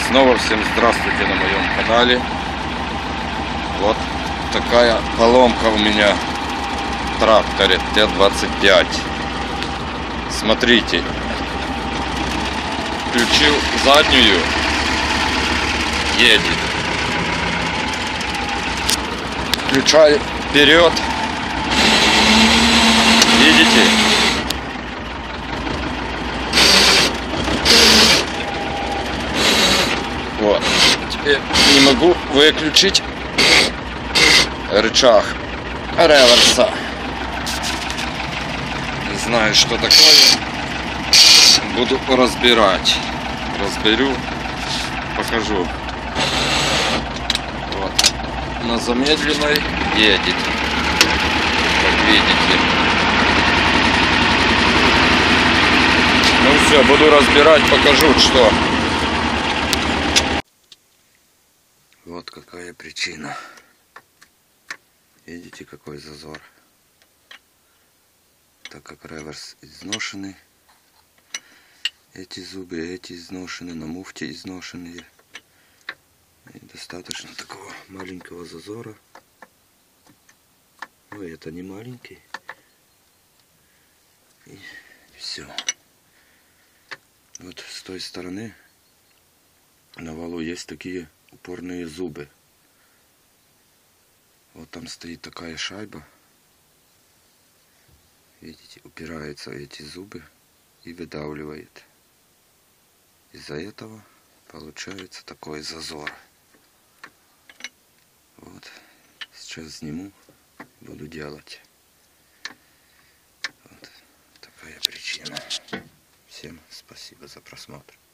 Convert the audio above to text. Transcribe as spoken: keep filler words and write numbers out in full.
снова всем здравствуйте на моем канале. Вот такая поломка у меня в тракторе Т двадцать пять. Смотрите, включил заднюю, едет. Включаю вперед, видите? Вот. Теперь не могу выключить рычаг реверса. Не знаю, что такое. Буду разбирать. Разберу, покажу. Вот. На замедленной едет, как видите. Ну все, буду разбирать, покажу, что. Вот какая причина. Видите, какой зазор. Так как реверс изношенный, эти зубы, эти изношены, на муфте изношенные. И достаточно такого маленького зазора. Ой, это не маленький. И все. Вот с той стороны на валу есть такие упорные зубы. Вот там стоит такая шайба. Видите, упирается в эти зубы и выдавливает. Из-за этого получается такой зазор. Вот. Сейчас сниму, буду делать. Вот такая причина. Всем спасибо за просмотр.